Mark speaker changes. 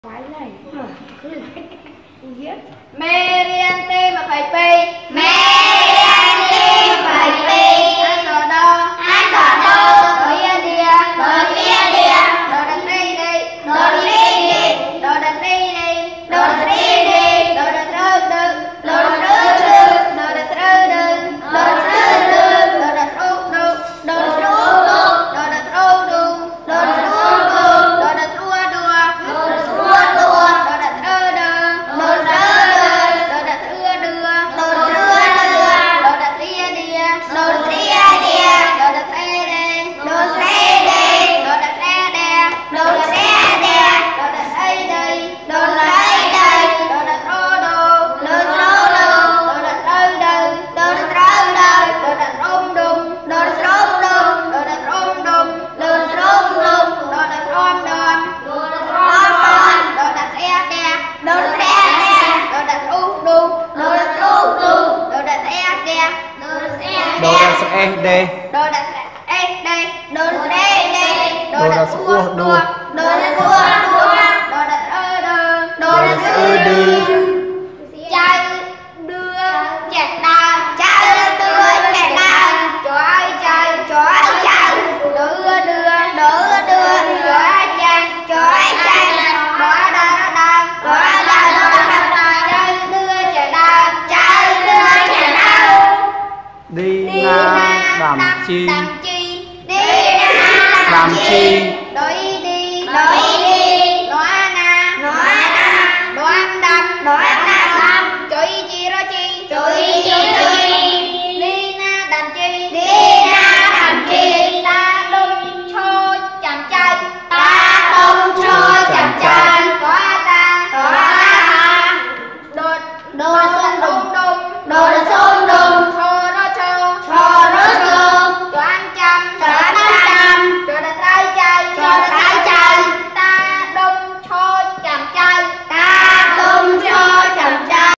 Speaker 1: Quái này cứ viết
Speaker 2: Meriante mà phải pi
Speaker 3: Meriante phải pi
Speaker 2: Ai sò đo Đôi ia đìa Đôi đặt đi đi Đôi đặt đi đi Đôi đặt rơ đừng Đôi đặt rơ đừng Đôi đặt rô đừng Đôi đặt rô đừng Đôi đặt rô đừng Đôi đặt rua đùa Đôi đặt rơ đừng Đôi đặt ưa đưa Đôi đặt ria đìa Đôi đặt xe đê Đôi đặt xe đè Đôi đặt ấy đây Đôi đặt rô đồ Đôi đặt rơ đừng Đôi đặt rôm đùng Đôi đặt rôm đùng Đôi đặt rom đòn Đôi đặt xe đè Đôi đặt úp đùng Đôi đặt xe đè
Speaker 4: Đôi đặt xe đê
Speaker 2: Đôi đặt ê đây Đôi đặt
Speaker 4: Đôi đặt ua đùa
Speaker 2: Đôi đặt ơ đơ
Speaker 4: Đôi đặt ư đư
Speaker 2: Chạy đưa chẹt đà Cho ai chạy Đưa Cho ai chạy Đó đà Chạy đưa chẹt đà
Speaker 4: Đi na đầm chi